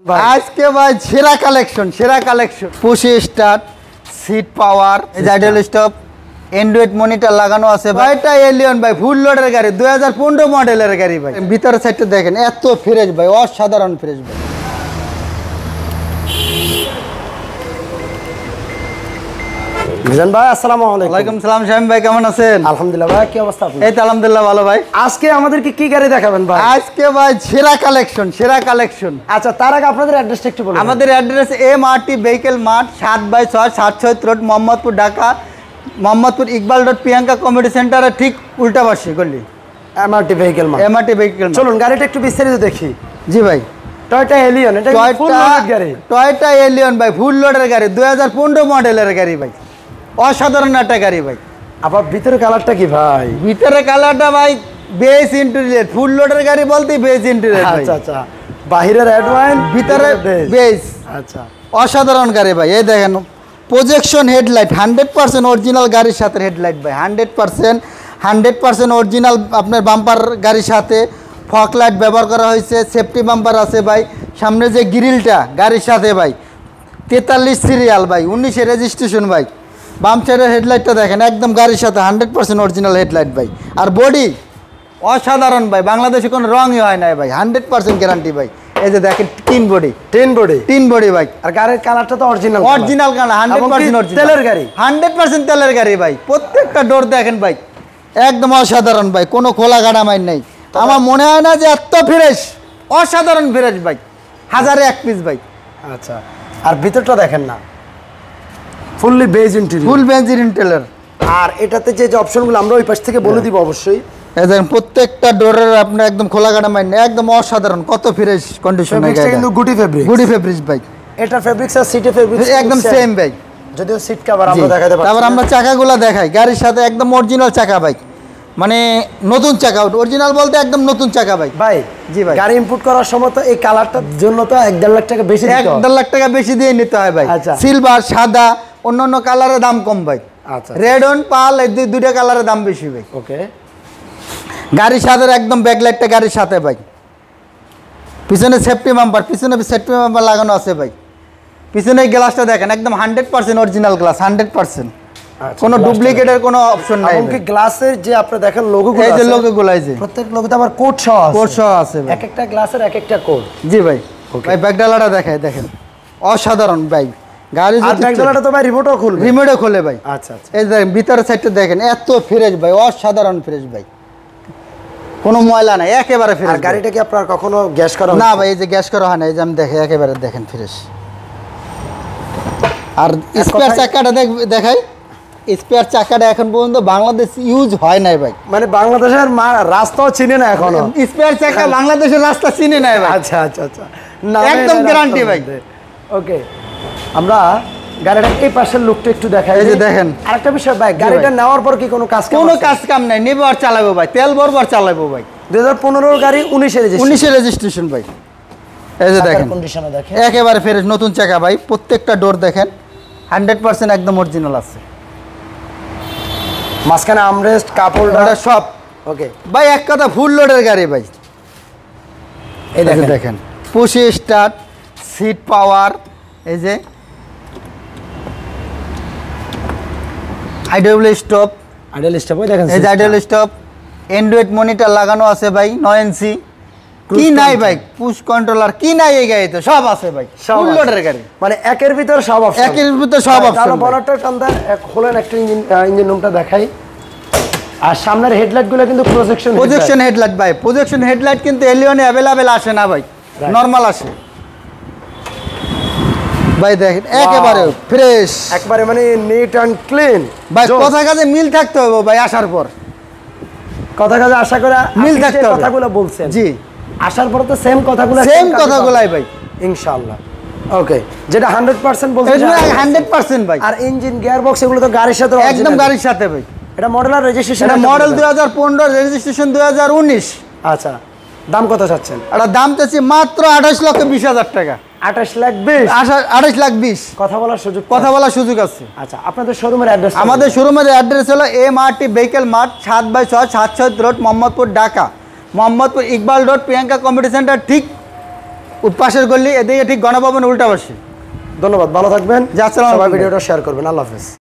আজকে ভাই সেরা কালেকশন পুশি start seat power idle stop android monitor লাগানো আছে ভাই। এটা এলিয়ন ভাই ফুল লোডের গাড়ি 2015 মডেলের গাড়ি ভাই। ভিতরের সাইডটা দেখেন এত ফ্রেশ ভাই, অসাধারণ ফ্রেশ ভাই। মিজান ভাই আসসালামু আলাইকুম। ওয়ালাইকুম সালাম শামিম ভাই, কেমন আছেন? আলহামদুলিল্লাহ ভাই, কি অবস্থা আপনার? এই তো আলহামদুলিল্লাহ ভালো ভাই। আজকে আমাদেরকে কি গাড়ি দেখাবেন ভাই? আজকে ভাই সেরা কালেকশন। আচ্ছা, তার আগে আপনাদের অ্যাড্রেসটা একটু বলুন। আমাদের address MRT vehicle mart 7/6 7 road Mohammadpur Dhaka. Mohammadpur Iqbal road Priyanka community সেন্টারের ঠিক উল্টা পাশে গলি MRT vehicle mart. MRT vehicle. চলুন গাড়িটা একটু বিস্তারিত দেখি। জি ভাই, টয়োটা এলিয়ন, এটা ফুল লোডেড গাড়ি। টয়োটা এলিয়ন ভাই ফুল লোডের গাড়ি 2015 মডেলের গাড়ি ভাই। অসাধারণ একটা গাড়ি ভাই। আবার ভিতরে কালারটা কি ভাই? ভিতরে কালারটা ভাই বেস ইন্টেরিয়র, ফুল লোডের গাড়ি বলতে বেস ইন্টেরিয়র। আচ্ছা আচ্ছা, বাহিরের রেড ওয়াইন, ভিতরে বেস। আচ্ছা, অসাধারণ গাড়ি ভাই। এই দেখেন প্রজেকশন হেডলাইট 100% অরিজিনাল গাড়ির সাথে হেডলাইট ভাই। 100% অরিজিনাল আপনার বাম্পার গাড়ির সাথে ফগ লাইট ব্যবহার করা হয়েছে। সেফটি বাম্পার আছে ভাই। সামনে যে গ্রিলটা গাড়ির সাথে ভাই 43 সিরিয়াল ভাই, 19 রেজিস্ট্রেশন ভাই। বাম সাইডের হেডলাইটটা দেখেন একদম গাড়ির সাথে 100% অরিজিনাল হেডলাইট ভাই। আর বডি অসাধারণ ভাই, বাংলাদেশে কোনো রঙই হয় না ভাই, 100% গ্যারান্টি ভাই। এই যে দেখেন টিন বডি ভাই। আর গাড়ির কালারটা তো অরিজিনাল কালার, 100% অরিজিনাল তেলের গাড়ি, 100% তেলের গাড়ি ভাই। প্রত্যেকটা ডোর দেখেন ভাই একদম অসাধারণ ভাই, কোনো খোলা গাড়ামাই নেই। আমার মনে হয় না যে এত ফ্রেশ, অসাধারণ ফ্রেশ ভাই, 1000-1 পিস ভাই। আচ্ছা, আর ভিতরটা দেখেন না, ফুললি বেজ ইন্টেরিয়র, ফুল বেঞ্জিন ইন্টেরিয়র। আর এটাতে যে অপশনগুলো আমরা ওই পাশ থেকে বলে দিব অবশ্যই। এই দেখেন প্রত্যেকটা ডোরের আপনার একদম খোলা গাড়া মাইন, একদম অসাধারণ, কত ফ্রেশ কন্ডিশন। কিন্তু গুটি ফেব্রিক্স ভাই। এটা ফেব্রিক্স আর সিটে ফেব্রিক্স একদম সেম ভাই। যদিও সিট কভার আমরা দেখাতে পারছি। তারপর আমরা চাকাগুলো দেখাই, গাড়ির সাথে একদম অরিজিনাল চাকা ভাই, মানে নতুন চাকা। অরিজিনাল বলতে একদম নতুন চাকা ভাই। ভাই জি ভাই, গাড়ি ইম্পোর্ট করার সময় তো এই কালারটার জন্য তো 1.5 লাখ টাকা বেশি দিতে হয়। 1.5 লাখ টাকা বেশি দিয়ে নিতে হয় ভাই। আচ্ছা, সিলভার, সাদা, অন্যান্য কালারের দাম কম ভাই। আচ্ছা, রেড অন পাল, এই দুইটা কালারের দাম বেশি ভাই। ওকে। গাড়ির সাথে একদম ব্যাকলাইটটা গাড়ির সাথে ভাই। পিছনে সেফটি বাম্পার লাগানো আছে ভাই। পিছনে গ্লাসটা দেখেন একদম 100% অরিজিনাল গ্লাস, 100%। কোনো ডুপ্লিকেটের কোনো অপশন নাই। এমনকি গ্লাসের যে আপনি দেখেন লোগোগুলো, এই যে লোগোগুলো, এই যে প্রত্যেক লোগোতে আবার কোড সহ আছে ভাই। এক একটা গ্লাসের এক একটা কোড। জি ভাই। ভাই ব্যাকডালাটা দেখায় দেখেন, অসাধারণ ভাই। গাড়ি আর ব্যাকডালাটা তো ভাই রিমোটও খোলে ভাই। আচ্ছা আচ্ছা, এই দেখেন ভিতরের সাইডটা দেখেন এত ফ্রেশ ভাই, অসাধারণ ফ্রেশ ভাই, কোনো ময়লা নাই, একেবারে ফ্রেশ। আর গাড়িটা কি আপনার কখনো গ্যাস করা না ভাই? এই যে গ্যাস করা হয় না, এই যে আমি দেখে একেবারে দেখেন ফ্রেশ। আর স্পেয়ার চাকাটা দেখাই, স্পেয়ার চাকাটা এখন পর্যন্ত বাংলাদেশ ইউজ হয় নাই ভাই। মানে বাংলাদেশের রাস্তাও চিনে না এখনো। স্পেয়ার চাকা বাংলাদেশের রাস্তা চিনে নাই ভাই। আচ্ছা আচ্ছা আচ্ছা, একদম গ্যারান্টি ভাই। ওকে, আমরা গাড়িটার এই পাশের লুকটা একটু দেখাই। এই যে দেখেন আরেকটা বিষয় ভাই, গাড়িটা নেওয়ার পর কি কোনো কাজ কাম নাই, নেবো আর চালাবো ভাই, তেল ভরবো আর চালাবো ভাই। 2015 গাড়ি, 19 রেজিস্ট্রেশন ভাই। এই যে দেখেন কন্ডিশনে দেখেন একেবারে ফ্রেশ নতুন চাকা ভাই। প্রত্যেকটা ডোর দেখেন 100% একদম অরিজিনাল আছে। মাঝখানে আমরেস্ট, কাপ হোল্ডার সব ওকে ভাই। এক কথা ফুল লোডের গাড়ি ভাই। এই দেখেন পুশি স্টার্ট, সিট পাওয়ার, এই যে আইডল স্টপ, ওই দেখেন, এই যে আইডল স্টপ, অ্যান্ড্রয়েড মনিটর লাগানো আছে ভাই, 9 ইঞ্চি। কি নাই ভাই, পুশ কন্ট্রোলার কি নাই এই গাড়িতে? সব আছে ভাই, ফুল লোডের গাড়ি, মানে একের ভিতর সব অপশন। তাহলে বড়টা টানটা খোলেন, একটা ইঞ্জিন রুমটা দেখাই। আর সামনের হেডলাইটগুলো কিন্তু প্রজেকশন হেডলাইট ভাই। প্রজেকশন হেডলাইট কিন্তু এলিয়নে অ্যাভেলেবেল আসে না ভাই, নরমাল আসে ভাই। দেখেন একেবারে ফ্রেশ, একবারে মানে নিট অ্যান্ড ক্লিন ভাই। কথা কাজে মিল থাকতে হবে ভাই, আসার পর কথা কাজে আশা করে মিল থাকতে হবে। কথাগুলো বলছেন জি, আসার পর তো সেম কথাগুলাই ভাই ইনশাআল্লাহ। ওকে, যেটা 100% বলছেন, 100% ভাই। আর ইঞ্জিন, গিয়ার বক্স এগুলো তো গাড়ির সাথে একদম গাড়ির সাথে ভাই। এটা মডেল আর রেজিস্ট্রেশন? এটা মডেল 2015, রেজিস্ট্রেশন 2019। আচ্ছা, দাম কত চাচ্ছেন? এটা দাম চাচ্ছি মাত্র 28,20,000 টাকা। 28,20,000 কথা বলার সুযোগ আছে। আচ্ছা, আপনাদের শোরুমের অ্যাড্রেস? আমাদের শোরুমের অ্যাড্রেস হলো MRT vehicle mart 7/6 7 road Mohammadpur Dhaka. Mohammadpur Iqbal road Priyanka community centre ঠিক পাশের গলি, এদিকে ঠিক গণভবন উল্টা পাশে। ধন্যবাদ, ভালো থাকবেন। জি, আসসালামু সবাই আলাইকুম। ভিডিওটা শেয়ার করবেন। আল্লাহ হাফেজ।